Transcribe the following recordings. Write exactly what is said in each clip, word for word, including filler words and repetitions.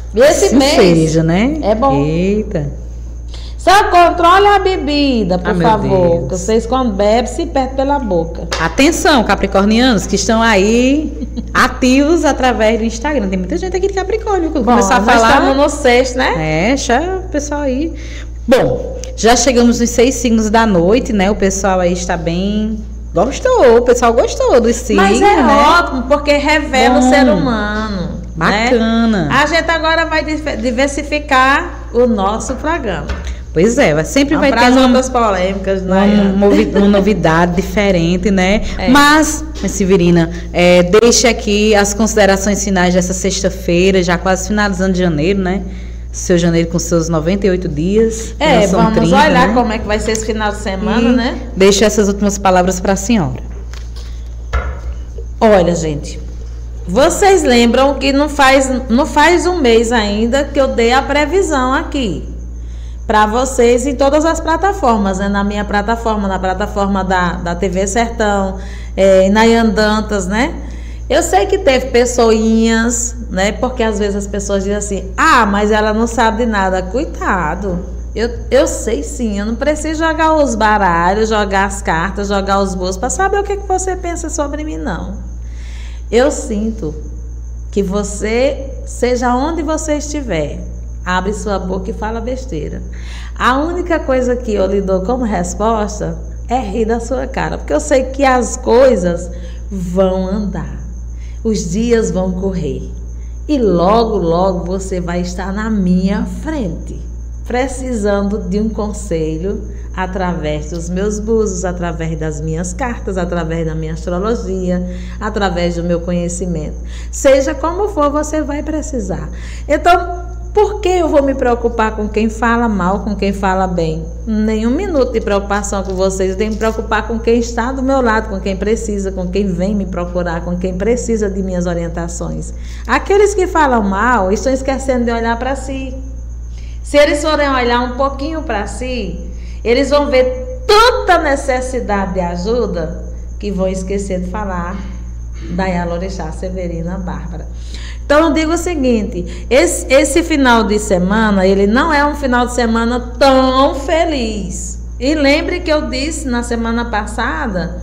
Esse assim mês seja, né? é bom. Eita. Só controle a bebida, por Ah, meu favor. Deus. Que vocês, quando bebem, se perde pela boca. Atenção, capricornianos que estão aí ativos através do Instagram. Tem muita gente aqui de Capricórnio que Bom, começou a nós falar. estamos no sexto, né? É, já o pessoal aí. Bom, já chegamos nos seis signos da noite, né? O pessoal aí está bem. Gostou, o pessoal gostou dos signos. Mas é né? ótimo, porque revela Bom. o ser humano. Bacana. Né? A gente agora vai diversificar o nosso programa. Pois é, sempre Não vai ter uma, uma, outras polêmicas, uma, uma novidade diferente, né? É. Mas, Severina, é, deixe aqui as considerações finais dessa sexta-feira, já quase finalizando de janeiro, né? Seu janeiro com seus noventa e oito dias. É, são vamos trinta, olhar né? como é que vai ser esse final de semana, E né? deixe essas últimas palavras para a senhora. Olha, gente, vocês lembram que não faz, não faz um mês ainda que eu dei a previsão aqui para vocês em todas as plataformas, né? Na minha plataforma, na plataforma da, da T V Sertão, é, na Dantas, né? Eu sei que teve pessoinhas, né? Porque às vezes as pessoas dizem assim, ah, mas ela não sabe de nada. Cuidado, eu, eu sei sim, eu não preciso jogar os baralhos, jogar as cartas, jogar os bolsos para saber o que, que você pensa sobre mim, não. Eu sinto que você, seja onde você estiver, abre sua boca e fala besteira. A única coisa que eu lhe dou como resposta é rir da sua cara, porque eu sei que as coisas vão andar, os dias vão correr e logo, logo você vai estar na minha frente, precisando de um conselho através dos meus búzios, através das minhas cartas, através da minha astrologia, através do meu conhecimento. Seja como for, você vai precisar. Então, por que eu vou me preocupar com quem fala mal, com quem fala bem? Nenhum minuto de preocupação com vocês. Eu tenho que me preocupar com quem está do meu lado, com quem precisa, com quem vem me procurar, com quem precisa de minhas orientações. Aqueles que falam mal estão esquecendo de olhar para si. Se eles forem olhar um pouquinho para si, eles vão ver tanta necessidade de ajuda que vão esquecer de falar da Yalorixá Severina Bárbara. Então, eu digo o seguinte, esse, esse final de semana, ele não é um final de semana tão feliz. E lembre que eu disse na semana passada,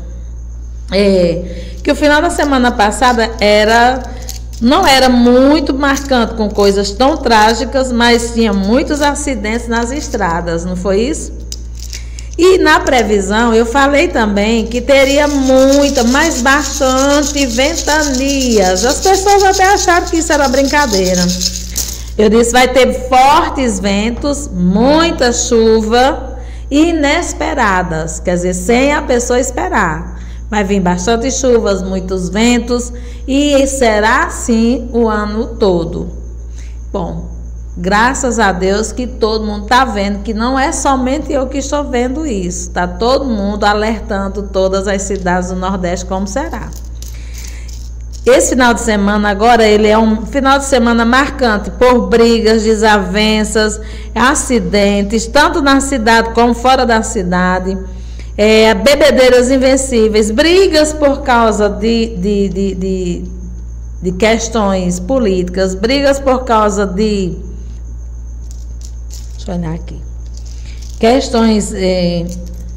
é, que o final da semana passada era, não era muito marcante com coisas tão trágicas, mas tinha muitos acidentes nas estradas, não foi isso? E na previsão eu falei também que teria muita, mas bastante ventanias. As pessoas até acharam que isso era brincadeira. Eu disse, vai ter fortes ventos, muita chuva inesperadas, quer dizer, sem a pessoa esperar. Vai vir bastante chuvas, muitos ventos e será assim o ano todo. Bom, graças a Deus que todo mundo está vendo, que não é somente eu que estou vendo isso. Está todo mundo alertando todas as cidades do Nordeste como será. Esse final de semana agora, ele é um final de semana marcante por brigas, desavenças, acidentes, tanto na cidade como fora da cidade. É, bebedeiras invencíveis, brigas por causa de, de, de, de, de questões políticas, brigas por causa de... Deixa eu olhar aqui. Questões é,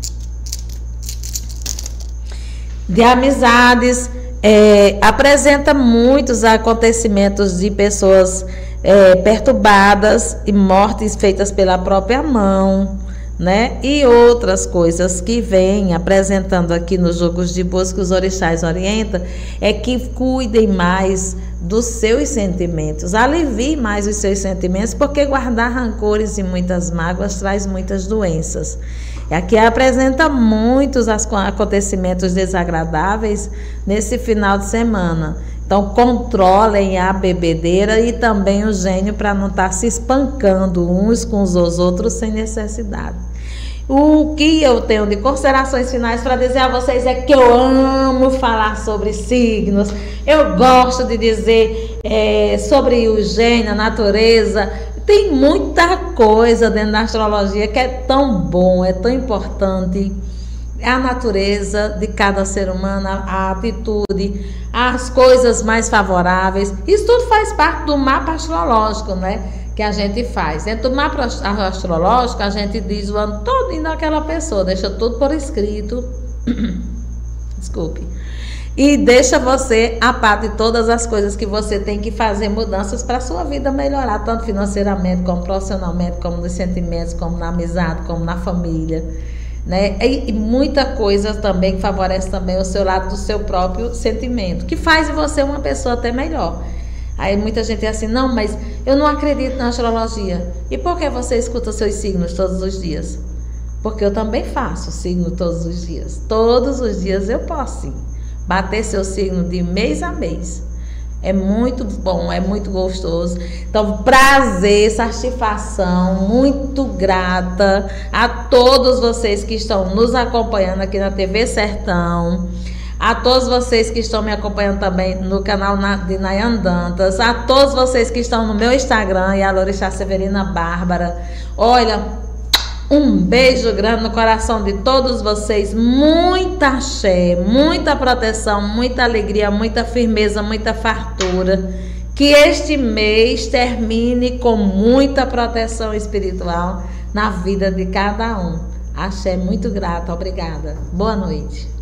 de amizades, é, apresenta muitos acontecimentos de pessoas é, perturbadas e mortes feitas pela própria mão, né? E outras coisas que vêm apresentando aqui nos jogos de boas que os orixás orientam, é que cuidem mais dos seus sentimentos, alivie mais os seus sentimentos, porque guardar rancores e muitas mágoas traz muitas doenças. Aqui apresenta muitos acontecimentos desagradáveis nesse final de semana. Então, controlem a bebedeira e também o gênio para não estar se espancando uns com os outros sem necessidade. O que eu tenho de considerações finais para dizer a vocês é que eu amo falar sobre signos, eu gosto de dizer é, sobre o gênio, a natureza. Tem muita coisa dentro da astrologia que é tão bom, é tão importante, a natureza de cada ser humano, a, a atitude, as coisas mais favoráveis. Isso tudo faz parte do mapa astrológico, né? Que a gente faz. Dentro do mapa astrológico, a gente diz o ano todo indo aquela pessoa, deixa tudo por escrito. Desculpe. E deixa você a par de todas as coisas que você tem que fazer mudanças para a sua vida melhorar, tanto financeiramente, como profissionalmente, como nos sentimentos, como na amizade, como na família, né? E, e muita coisa também que favorece também o seu lado do seu próprio sentimento, que faz de você uma pessoa até melhor. Aí muita gente é assim, não, mas eu não acredito na astrologia. E por que você escuta seus signos todos os dias? Porque eu também faço signo todos os dias. Todos os dias eu posso sim bater seu signo de mês a mês. É muito bom, é muito gostoso. Então, prazer, satisfação, muito grata a todos vocês que estão nos acompanhando aqui na T V Sertão, a todos vocês que estão me acompanhando também no canal de Nayan Dantas, a todos vocês que estão no meu Instagram e a Lorixá Severina Bárbara. Olha, um beijo grande no coração de todos vocês, muita axé, muita proteção, muita alegria, muita firmeza, muita fartura. Que este mês termine com muita proteção espiritual na vida de cada um. Axé, muito grata, obrigada. Boa noite.